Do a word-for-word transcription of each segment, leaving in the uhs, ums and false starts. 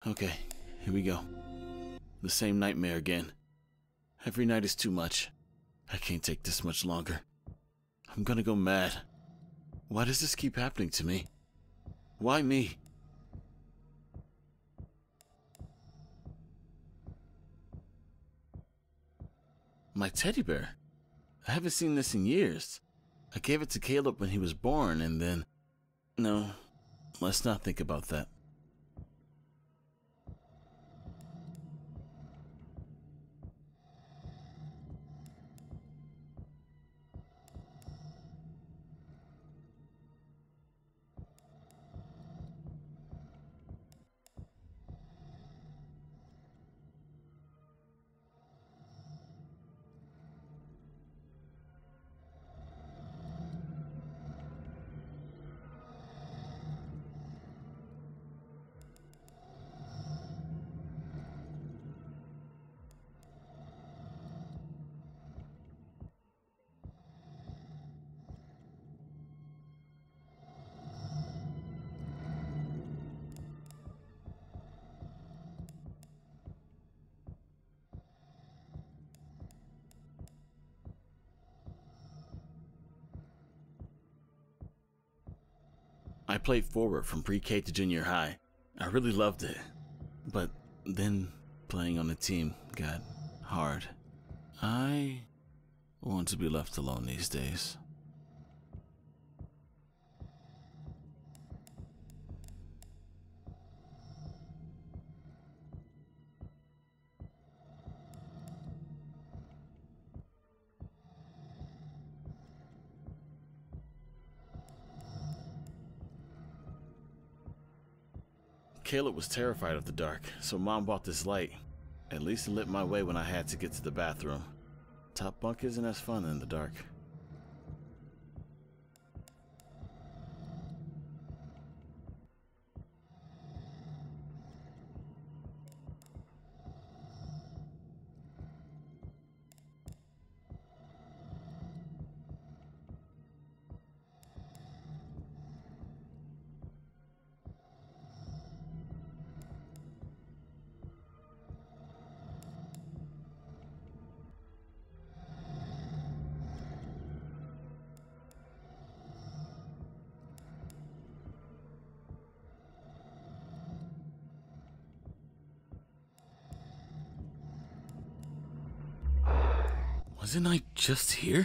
Okay, here we go. The same nightmare again. Every night is too much. I can't take this much longer. I'm gonna go mad. Why does this keep happening to me? Why me? My teddy bear. I haven't seen this in years. I gave it to Caleb when he was born, and then... No, let's not think about that. I played forward from pre-K to junior high. I really loved it. But then playing on the team got hard. I want to be left alone these days. Caleb was terrified of the dark, so Mom bought this light. At least it lit my way when I had to get to the bathroom. Top bunk isn't as fun in the dark. Wasn't I just here?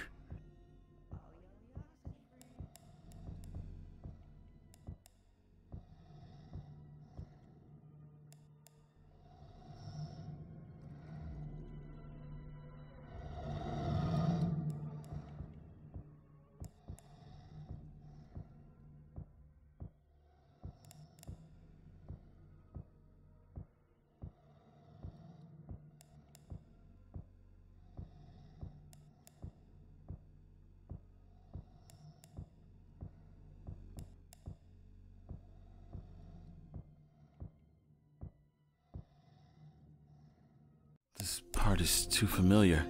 This part is too familiar.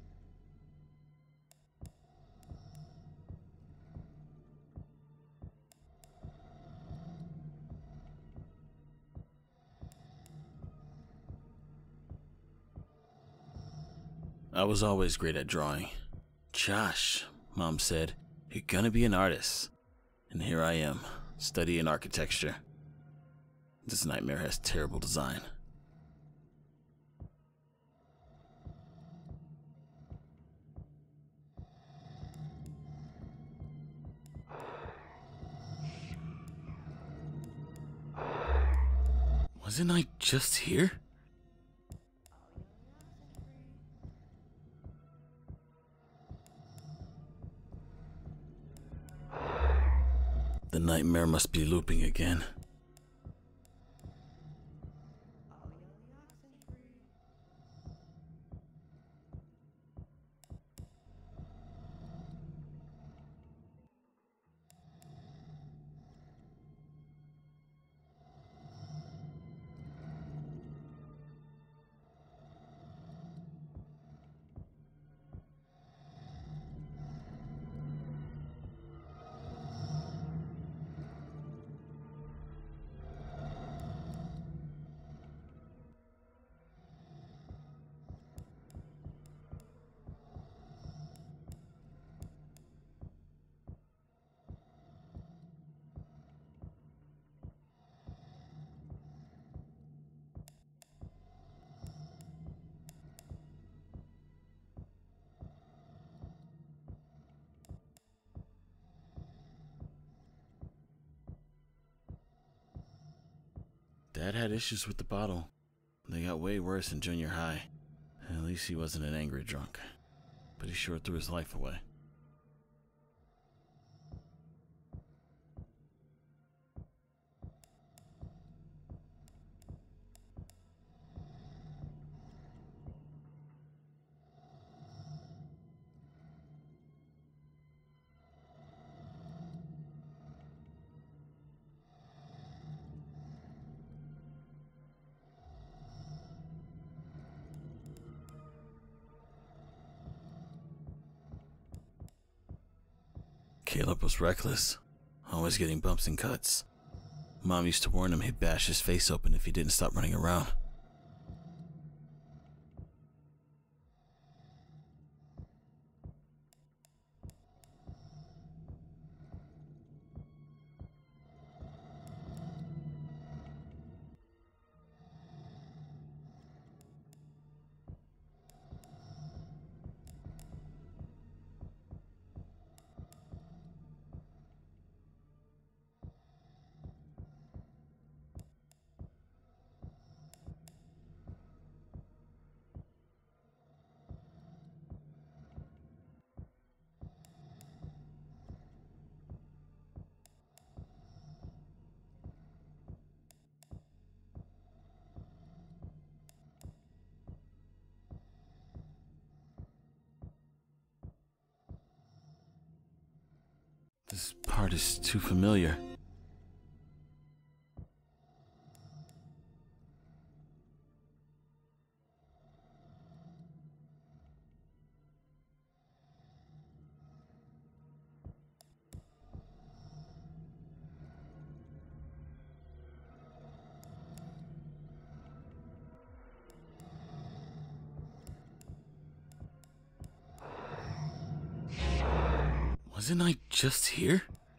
I was always great at drawing. Josh, Mom said, you're gonna be an artist. And here I am, studying architecture. This nightmare has terrible design. Wasn't I just here? The nightmare must be looping again. Dad had issues with the bottle. They got way worse in junior high. At least he wasn't an angry drunk. But he sure threw his life away. Caleb was reckless, always getting bumps and cuts. Mom used to warn him he'd bash his face open if he didn't stop running around. This part is too familiar. Wasn't I just here?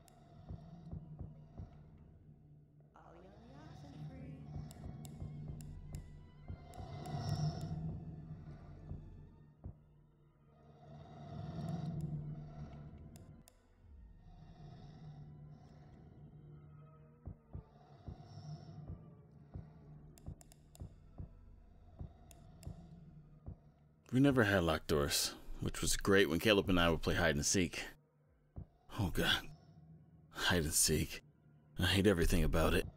We never had locked doors, which was great when Caleb and I would play hide and seek. Oh god, hide and seek. I hate everything about it.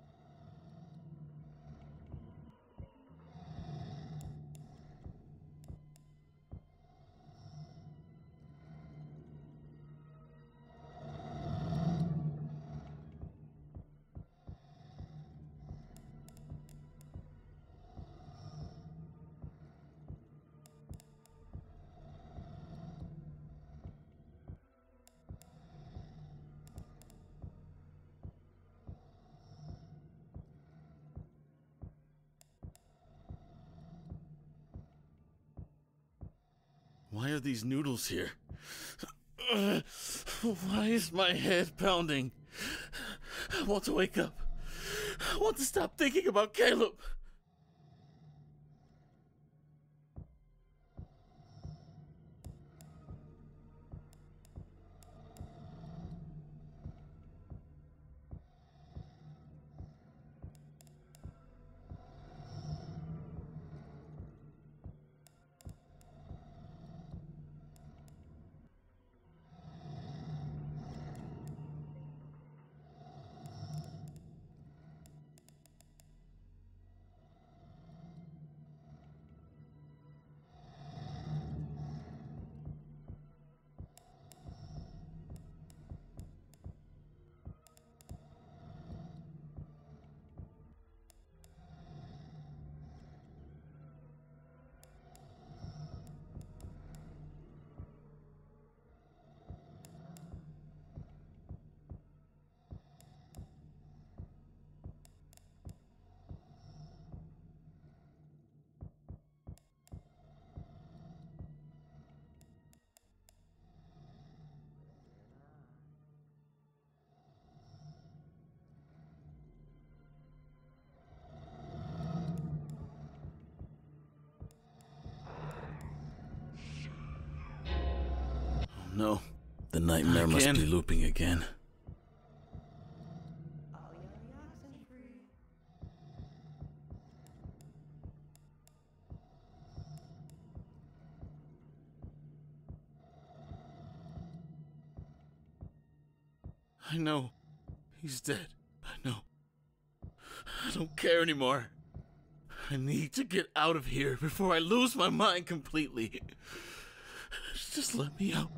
Why are these noodles here? Uh, why is my head pounding? I want to wake up. I want to stop thinking about Caleb. No, the nightmare Again? must be looping again. I know. He's dead. I know. I don't care anymore. I need to get out of here before I lose my mind completely. Just let me out.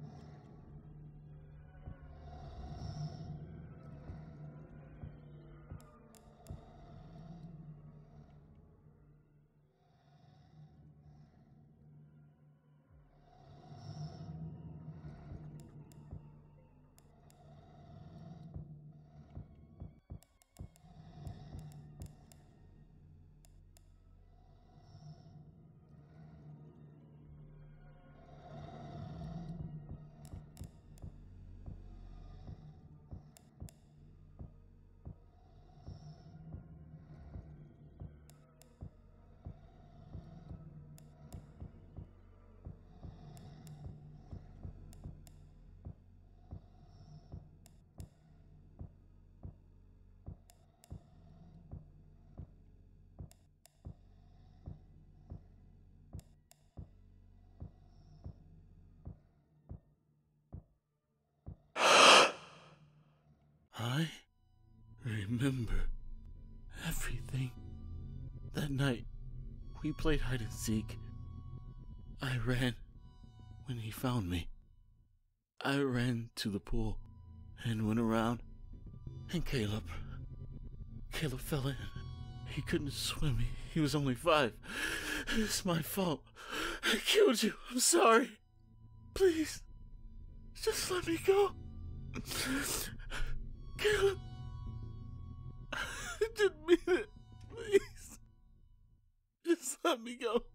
I remember everything. That night, we played hide and seek. I ran when he found me. I ran to the pool and went around. And Caleb, Caleb fell in. He couldn't swim. He, he was only five. It's my fault. I killed you. I'm sorry. Please, just let me go. Caleb, I didn't mean it. Please, just let me go.